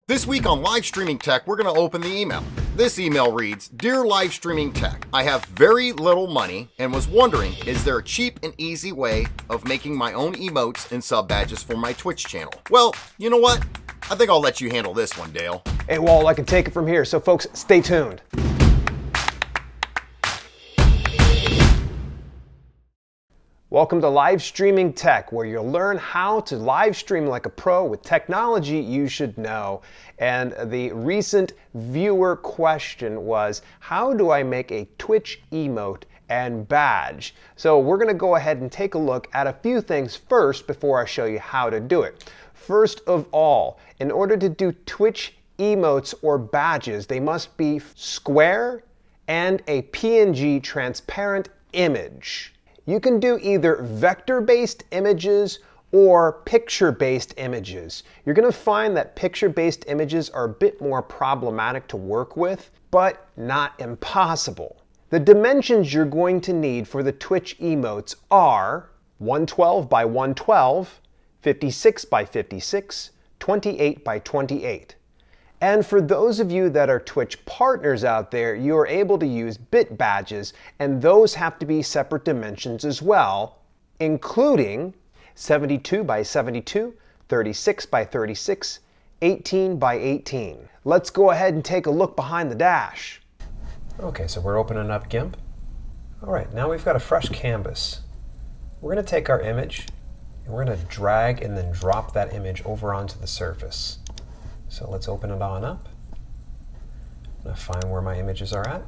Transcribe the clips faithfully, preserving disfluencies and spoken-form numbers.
This week on Live Streaming Tech, we're going to open the email. This email reads, Dear Live Streaming Tech, I have very little money and was wondering, is there a cheap and easy way of making my own emotes and sub badges for my Twitch channel? Well, you know what? I think I'll let you handle this one, Dale. Hey, Walt, I can take it from here, so folks, stay tuned. Welcome to Live Streaming Tech, where you'll learn how to live stream like a pro with technology you should know. And the recent viewer question was, how do I make a Twitch emote and badge? So we're going to go ahead and take a look at a few things first before I show you how to do it. First of all, in order to do Twitch emotes or badges, they must be square and a P N G transparent image. You can do either vector-based images or picture-based images. You're going to find that picture-based images are a bit more problematic to work with, but not impossible. The dimensions you're going to need for the Twitch emotes are one twelve by one twelve, fifty-six by fifty-six, twenty-eight by twenty-eight. And for those of you that are Twitch partners out there, you are able to use bit badges, and those have to be separate dimensions as well, including seventy-two by seventy-two, thirty-six by thirty-six, eighteen by eighteen. Let's go ahead and take a look behind the dash. Okay, so we're opening up GIMP. All right, now we've got a fresh canvas. We're going to take our image, and we're going to drag and then drop that image over onto the surface. So let's open it on up. I'm going to find where my images are at.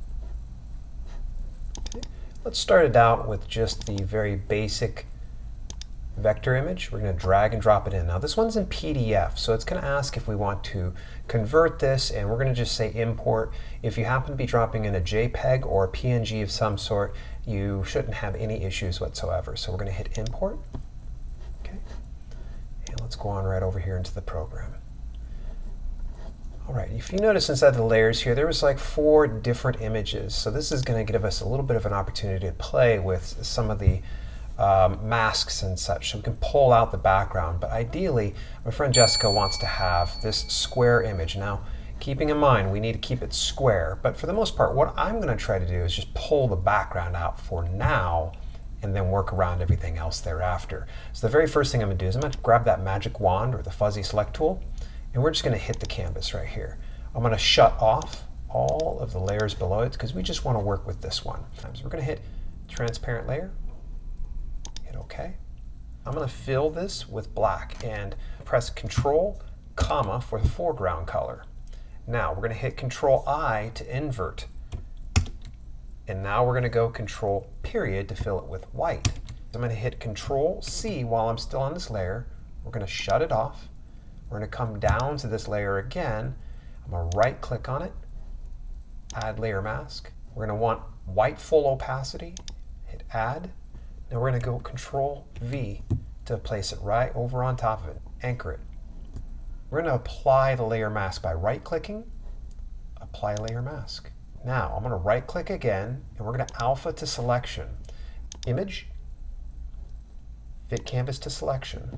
Okay. Let's start it out with just the very basic vector image. We're going to drag and drop it in. Now this one's in P D F, so it's going to ask if we want to convert this, and we're going to just say import. If you happen to be dropping in a JPEG or a P N G of some sort, you shouldn't have any issues whatsoever. So we're going to hit import. Okay. And let's go on right over here into the program. All right, if you notice inside the layers here, there was like four different images. So this is going to give us a little bit of an opportunity to play with some of the um, masks and such. So we can pull out the background. But ideally, my friend Jessica wants to have this square image. Now, keeping in mind, we need to keep it square. But for the most part, what I'm going to try to do is just pull the background out for now and then work around everything else thereafter. So the very first thing I'm going to do is I'm going to grab that magic wand or the fuzzy select tool. And we're just going to hit the canvas right here. I'm going to shut off all of the layers below it because we just want to work with this one. So we're going to hit transparent layer, hit OK. I'm going to fill this with black and press Control, comma for the foreground color. Now we're going to hit Control I to invert. And now we're going to go Control period to fill it with white. I'm going to hit Control C while I'm still on this layer. We're going to shut it off. We're going to come down to this layer again. I'm going to right click on it, add layer mask. We're going to want white full opacity, hit add. Now we're going to go Control V to place it right over on top of it, anchor it. We're going to apply the layer mask by right clicking, apply layer mask. Now I'm going to right click again, and we're going to alpha to selection, image, fit canvas to selection.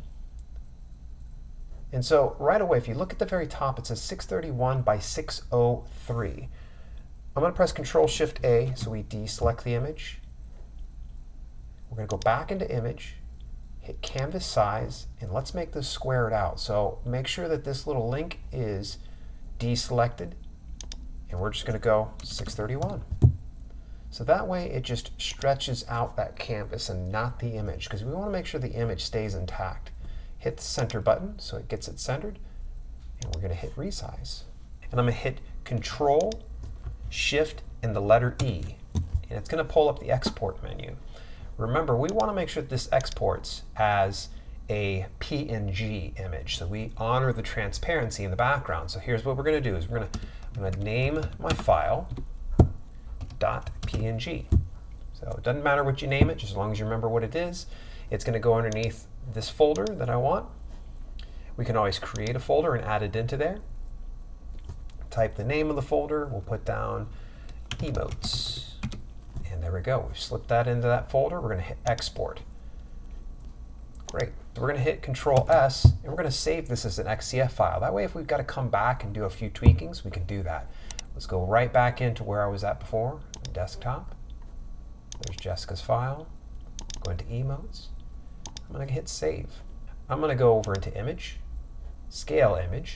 And so right away, if you look at the very top, it says six thirty-one by six oh three. I'm going to press Control Shift A so we deselect the image. We're going to go back into image, hit canvas size, and let's make this squared out. So make sure that this little link is deselected, and we're just going to go six thirty-one. So that way it just stretches out that canvas and not the image, because we want to make sure the image stays intact. Hit the center button so it gets it centered, and we're going to hit resize. And I'm going to hit Control, Shift, and the letter E, and it's going to pull up the export menu. Remember, we want to make sure that this exports as a P N G image, so we honor the transparency in the background. So here's what we're going to do: is we're going to I'm going to name my file .png. So it doesn't matter what you name it, just as long as you remember what it is. It's going to go underneath this folder that I want. We can always create a folder and add it into there. Type the name of the folder. We'll put down Emotes. And there we go. We've slipped that into that folder. We're going to hit export. Great. So we're going to hit Control S, and we're going to save this as an X C F file. That way, if we've got to come back and do a few tweakings, we can do that. Let's go right back into where I was at before, the desktop. There's Jessica's file. Go into Emotes. I'm going to hit Save. I'm going to go over into Image, Scale Image,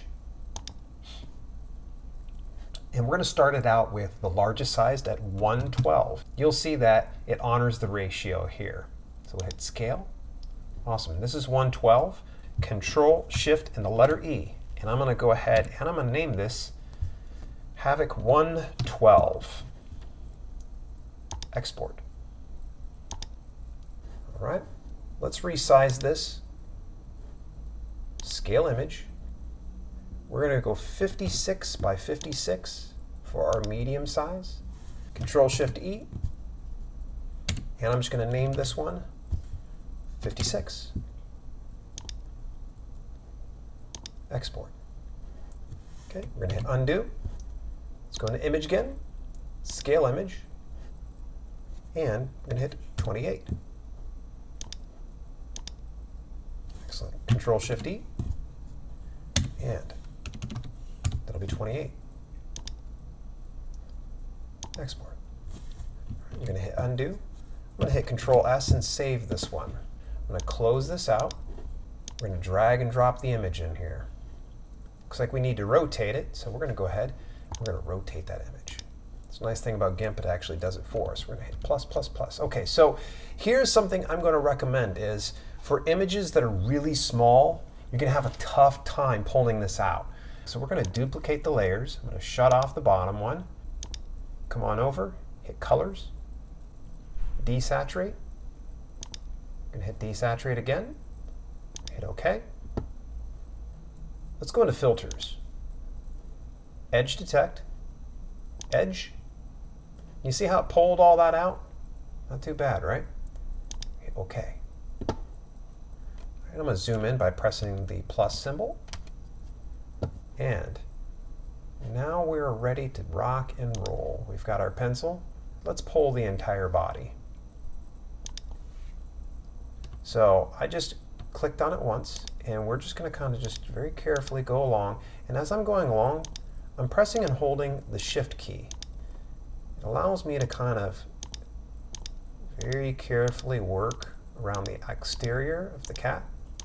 and we're going to start it out with the largest sized at one twelve. You'll see that it honors the ratio here. So we'll hit Scale. Awesome. This is one twelve. Control, Shift, and the letter E. And I'm going to go ahead and I'm going to name this Havoc one twelve. Export. All right. Let's resize this. Scale image. We're going to go fifty-six by fifty-six for our medium size. Control Shift E. And I'm just going to name this one fifty-six. Export. Okay, we're going to hit undo. Let's go into image again, scale image, and we're going to hit twenty-eight. Excellent. Control Shift E, and that'll be twenty-eight. Export. You're going to hit undo. I'm going to hit Control S and save this one. I'm going to close this out. We're going to drag and drop the image in here. Looks like we need to rotate it, so we're going to go ahead. We're going to rotate that image. It's a nice thing about GIMP, it actually does it for us. We're going to hit plus, plus, plus. Okay, so here's something I'm going to recommend is for images that are really small, you're going to have a tough time pulling this out. So we're going to duplicate the layers. I'm going to shut off the bottom one. Come on over, hit Colors, Desaturate. I'm going to hit Desaturate again. Hit OK. Let's go into Filters. Edge Detect. Edge. You see how it pulled all that out? Not too bad, right? Hit OK. All right, I'm going to zoom in by pressing the plus symbol. And now we're ready to rock and roll. We've got our pencil. Let's pull the entire body. So I just clicked on it once, and we're just going to kind of just very carefully go along. And as I'm going along, I'm pressing and holding the Shift key. It allows me to kind of very carefully work around the exterior of the cat.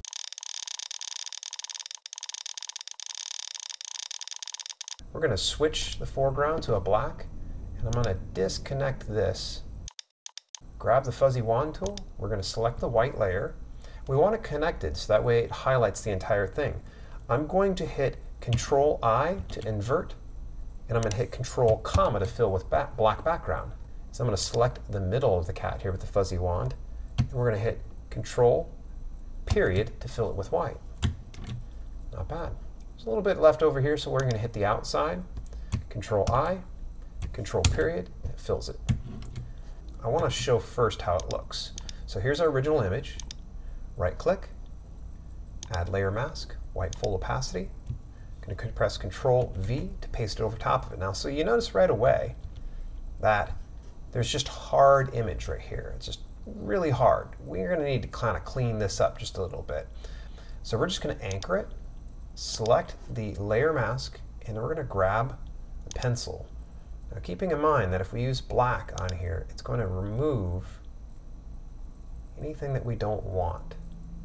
We're going to switch the foreground to a black, and I'm going to disconnect this. Grab the fuzzy wand tool. We're going to select the white layer. We want it connected so that way it highlights the entire thing. I'm going to hit Control I to invert, and I'm going to hit Control comma to fill with back black background. So I'm going to select the middle of the cat here with the fuzzy wand, and we're going to hit Control period to fill it with white. Not bad. There's a little bit left over here, so we're going to hit the outside. Control I, Control period, and it fills it. I want to show first how it looks. So here's our original image. Right click, add layer mask, white full opacity. I'm going to press Control V to paste it over top of it. Now, so you notice right away that there's just hard image right here. It's just really hard. We're going to need to kind of clean this up just a little bit. So we're just going to anchor it, select the layer mask, and we're going to grab the pencil. Now, keeping in mind that if we use black on here, it's going to remove anything that we don't want.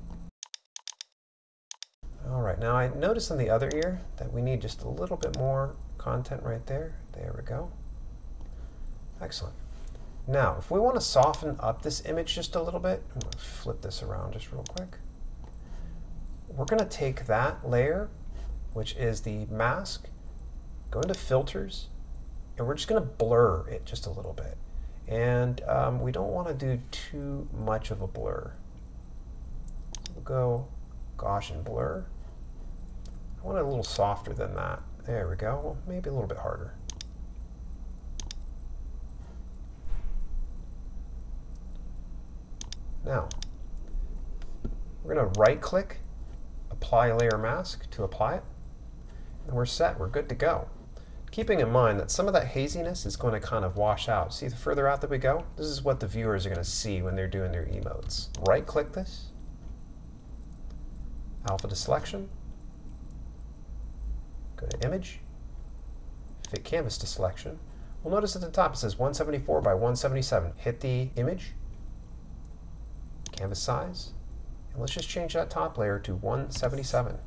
All right, now I noticed on the other ear that we need just a little bit more content right there. There we go. Excellent. Now, if we want to soften up this image just a little bit, I'm going to flip this around just real quick. We're going to take that layer, which is the mask, go into Filters, and we're just going to blur it just a little bit. And um, we don't want to do too much of a blur. So we'll go Gaussian blur. I want it a little softer than that. There we go. Well, maybe a little bit harder. Now, we're going to right click, apply layer mask to apply it, and we're set. We're good to go. Keeping in mind that some of that haziness is going to kind of wash out. See, the further out that we go, this is what the viewers are going to see when they're doing their emotes. Right click this, alpha to selection, go to image, fit canvas to selection. Well, notice at the top it says one seventy-four by one seventy-seven. Hit the image, canvas size, and let's just change that top layer to one seventy-seven.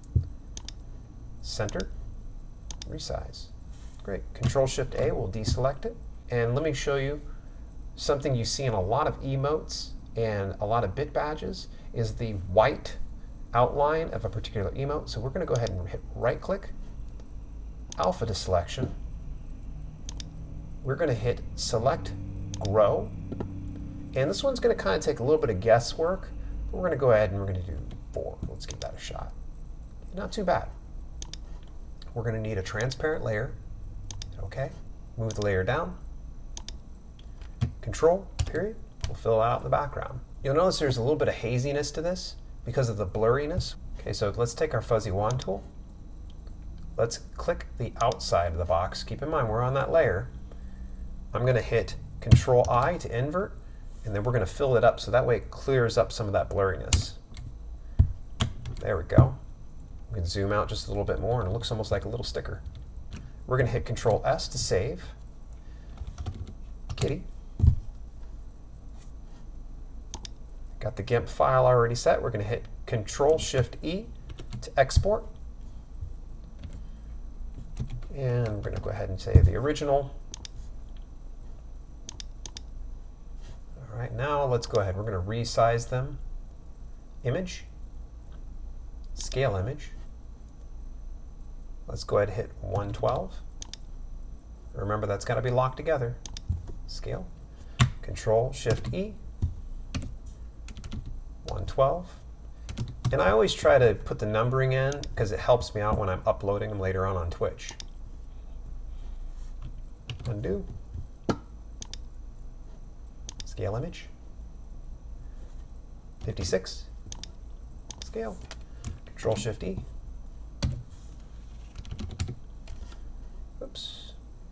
Center, resize. Great. Control Shift A will deselect it. And let me show you something you see in a lot of emotes and a lot of bit badges is the white outline of a particular emote. So we're going to go ahead and hit right click, alpha to selection. We're going to hit select grow. And this one's going to kind of take a little bit of guesswork. But we're going to go ahead and we're going to do four. Let's give that a shot. Not too bad. We're going to need a transparent layer. Okay. Move the layer down. Control, period. We'll fill out the background. You'll notice there's a little bit of haziness to this because of the blurriness. Okay, so let's take our fuzzy wand tool. Let's click the outside of the box. Keep in mind we're on that layer. I'm going to hit Control I to invert, and then we're going to fill it up so that way it clears up some of that blurriness. There we go. We can zoom out just a little bit more and it looks almost like a little sticker. We're going to hit Control S to save. Kitty. Got the GIMP file already set. We're going to hit Control Shift E to export. And we're going to go ahead and save the original. All right, now let's go ahead. We're going to resize them. Image. Scale image. Let's go ahead and hit one twelve. Remember, that's got to be locked together. Scale. Control Shift E. one twelve. And I always try to put the numbering in because it helps me out when I'm uploading them later on on Twitch. Undo. Scale image. fifty-six. Scale. Control Shift E. Oops.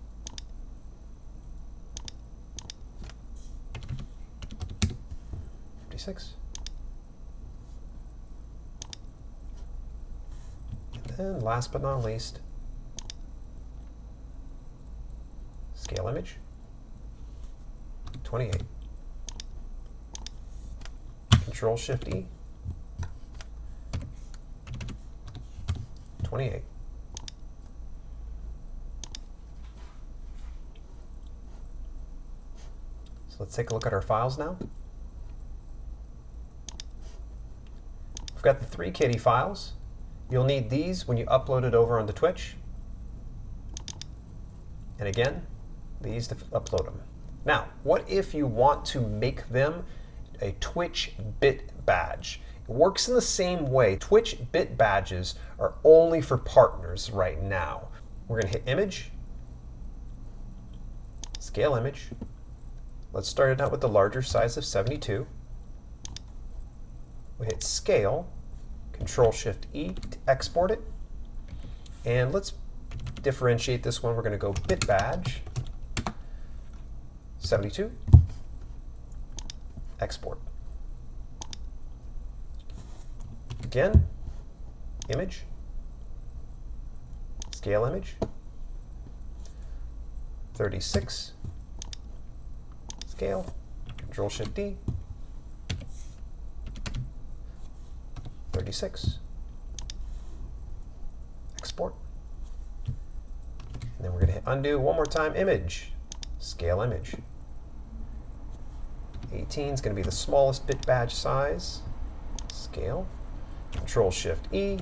fifty-six. And last but not least, scale image, twenty-eight. Control Shift E, twenty-eight. So let's take a look at our files now. We've got the three kitty files. You'll need these when you upload it over onto Twitch. And again, these to upload them. Now, what if you want to make them a Twitch bit badge? It works in the same way. Twitch bit badges are only for partners right now. We're going to hit image, scale image. Let's start it out with the larger size of seventy-two. We hit scale, Control Shift E to export it. And let's differentiate this one. We're going to go bit badge, seventy-two, export. Again, image, scale image, thirty-six, scale, Control Shift D, thirty-six, export. And then we're going to hit undo one more time, image, scale image. eighteen is going to be the smallest bit badge size, scale, Control Shift E,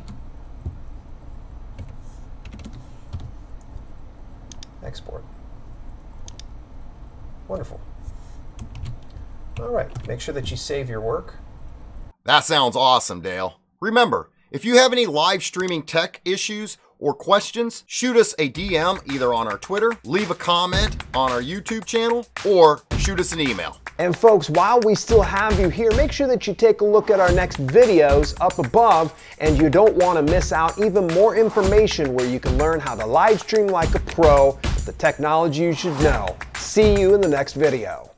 export. Wonderful. All right, make sure that you save your work. That sounds awesome, Dale. Remember, if you have any live streaming tech issues or questions, shoot us a D M either on our Twitter, leave a comment on our YouTube channel, or shoot us an email. And folks, while we still have you here, make sure that you take a look at our next videos up above, and you don't want to miss out even more information where you can learn how to live stream like a pro, the technology you should know. See you in the next video.